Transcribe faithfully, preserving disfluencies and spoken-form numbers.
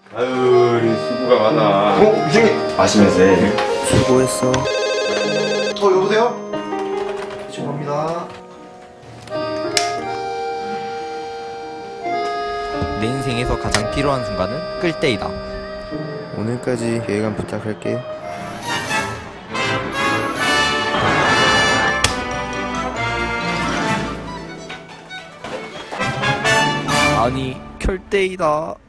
아유, 이 수고가 많아. 어? 이생님 마시면서 해. 수고했어. 어 여보세요? 죄송합니다. 내 인생에서 가장 필요한 순간은 끌 때이다. 오늘까지 계획안 부탁할게. 아니, 켤 때이다.